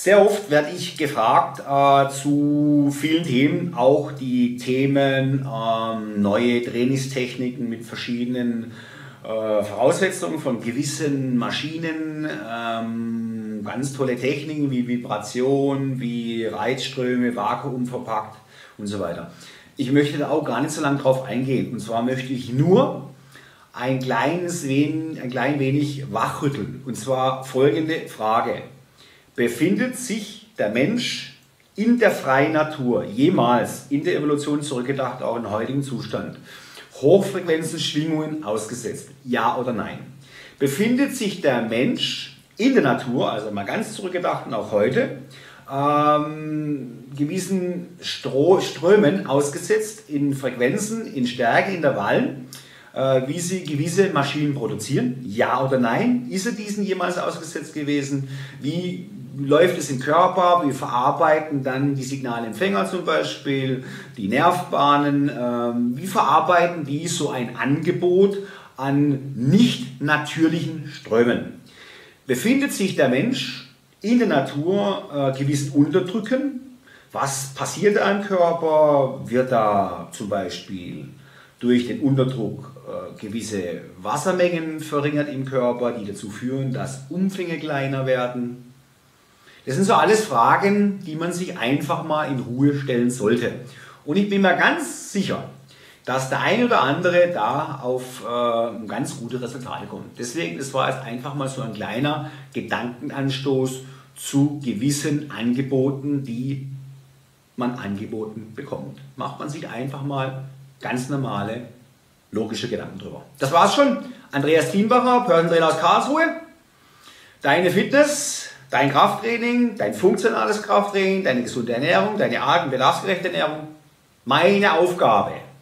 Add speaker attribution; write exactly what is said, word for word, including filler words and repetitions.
Speaker 1: Sehr oft werde ich gefragt äh, zu vielen Themen, auch die Themen ähm, neue Trainingstechniken mit verschiedenen äh, Voraussetzungen von gewissen Maschinen, ähm, ganz tolle Techniken wie Vibration, wie Reizströme, Vakuum verpackt und so weiter. Ich möchte da auch gar nicht so lange drauf eingehen, und zwar möchte ich nur ein kleines wenig, ein klein wenig wachrütteln, und zwar folgende Frage: Befindet sich der Mensch in der freien Natur jemals in der Evolution zurückgedacht, auch im heutigen Zustand, Hochfrequenzen, Schwingungen ausgesetzt? Ja oder nein? Befindet sich der Mensch in der Natur, also mal ganz zurückgedacht und auch heute, ähm, gewissen Stro Strömen ausgesetzt, in Frequenzen, in Stärkeintervallen, äh, wie sie gewisse Maschinen produzieren? Ja oder nein? Ist er diesen jemals ausgesetzt gewesen? Wie läuft es im Körper? Wir verarbeiten dann die Signalempfänger zum Beispiel, die Nervbahnen. Ähm, wie verarbeiten die so ein Angebot an nicht natürlichen Strömen? Befindet sich der Mensch in der Natur äh, gewissen Unterdrücken? Was passiert da im Körper? Wird da zum Beispiel durch den Unterdruck äh, gewisse Wassermengen verringert im Körper, die dazu führen, dass Umfänge kleiner werden? Das sind so alles Fragen, die man sich einfach mal in Ruhe stellen sollte. Und ich bin mir ganz sicher, dass der eine oder andere da auf äh, ganz gute Resultate kommt. Deswegen, das war jetzt einfach mal so ein kleiner Gedankenanstoß zu gewissen Angeboten, die man angeboten bekommt. Macht man sich einfach mal ganz normale, logische Gedanken drüber. Das war's schon. Andreas Thienbacher, Personal Trainer aus Karlsruhe. Deine Fitness, dein Krafttraining, dein funktionales Krafttraining, deine gesunde Ernährung, deine arten- und bedarfsgerechte Ernährung. Meine Aufgabe